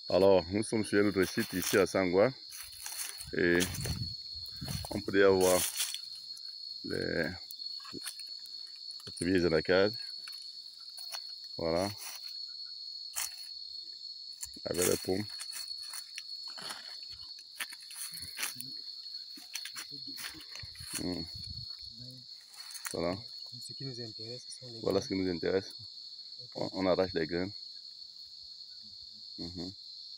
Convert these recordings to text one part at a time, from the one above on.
Alors, nous sommes sur notre site ici à Sangwa et on peut déjà voir les premiers anacards. Voilà, avec les pommes. Voilà. Ce qui nous intéresse, ce sont les Voilà ce qui nous intéresse. On arrache les graines. Il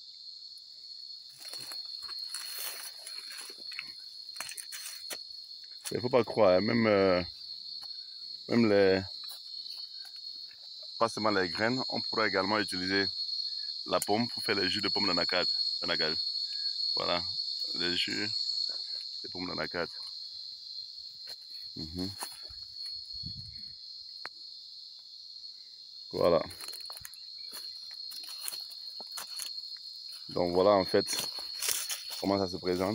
ne faut pas croire, hein, même pas seulement les graines, on pourrait également utiliser la pomme pour faire les jus de pommes d'anacarde. Voilà, les jus de pommes d'anacarde. Voilà. Donc voilà en fait comment ça se présente.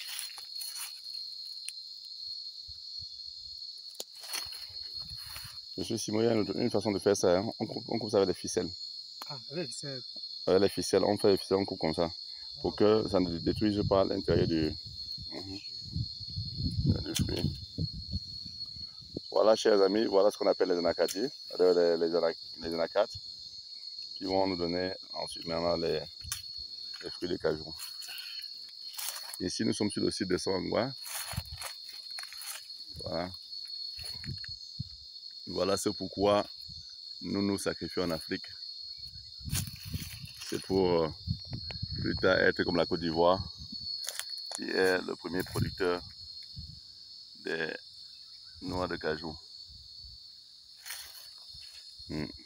Monsieur Simon, il y a une façon de faire ça. Hein. On coupe ça avec des ficelles. Ah, avec les ficelles. Avec les ficelles, on fait les ficelles, on coupe comme ça. Pour que ça ne détruise pas l'intérieur du fruit. Voilà, chers amis, voilà ce qu'on appelle les anacardiers, les anacardes, qui vont nous donner ensuite maintenant les fruits de cajou. Ici, nous sommes sur le site de Sangwa. Voilà. Voilà ce pourquoi nous nous sacrifions en Afrique. C'est pour plus tard être comme la Côte d'Ivoire, qui est le premier producteur des noix de cajou.